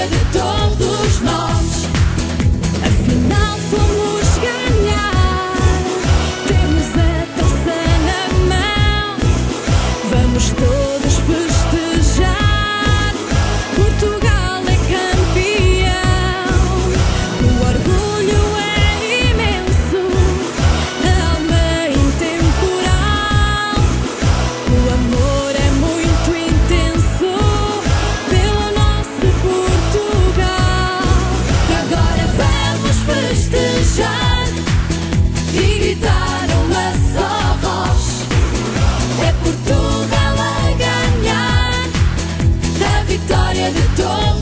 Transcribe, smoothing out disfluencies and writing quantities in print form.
vitória de todos nós. Afinal fomos ganhar, temos a taça na mão, vamos todos festejar. Portugal é campeão, o orgulho é imenso, a alma é intemporal, o amor é muito intenso pelo nosso Portugal. Agora vamos festejar e gritar uma só voz: é Portugal a ganhar, a vitória de todos.